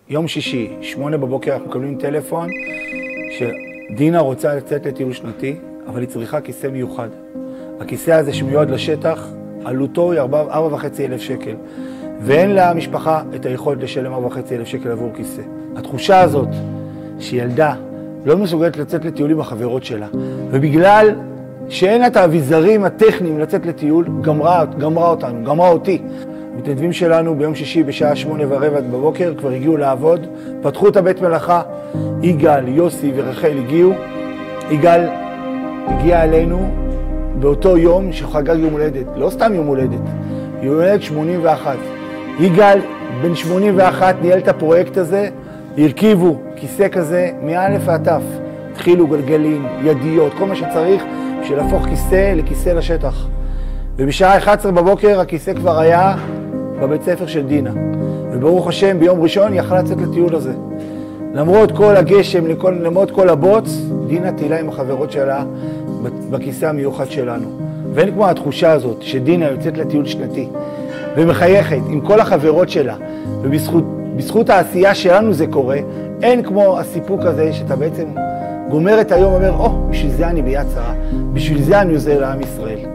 יום שישי, 8 בבוקר, אנחנו מקבלים טלפון שדינה רוצה לצאת לטיול שנתי, אבל היא צריכה כיסא מיוחד. הכיסא הזה שמיועד לשטח, עלותו היא 4,500 שקל, ואין למשפחה את היכולת לשלם 4,500 שקל עבור כיסא. התחושה הזאת שילדה לא מסוגלת לצאת לטיול עם החברות שלה, ובגלל שאין לה את האביזרים הטכניים לצאת לטיול, גמרה אותנו, גמרה אותי. המתנדבים שלנו ביום שישי בשעה 8:15 בבוקר כבר הגיעו לעבוד, פתחו את הבית מלאכה, יגאל, יוסי ורחל הגיעו. יגאל הגיע אלינו באותו יום שחגג יום הולדת, לא סתם יום הולדת, יום הולדת 81. יגאל בן 81 ניהל את הפרויקט הזה, הרכיבו כיסא כזה מאלף ועד תף, התחילו גלגלים, ידיות, כל מה שצריך בשביל להפוך כיסא לכיסא לשטח. ובשעה 11 בבוקר הכיסא כבר היה בבית ספר של דינה. וברוך השם ביום ראשון היא יכלה לצאת לטיול הזה. למרות כל הגשם, למרות כל הבוץ, דינה תהילה עם החברות שלה בכיסא המיוחד שלנו. ואין כמו התחושה הזאת שדינה יוצאת לטיול שנתי ומחייכת עם כל החברות שלה, ובזכות העשייה שלנו זה קורה. אין כמו הסיפוק הזה שאתה בעצם גומר את היום ואומר, בשביל זה אני ביד שרה, בשביל זה אני עוזר לעם ישראל.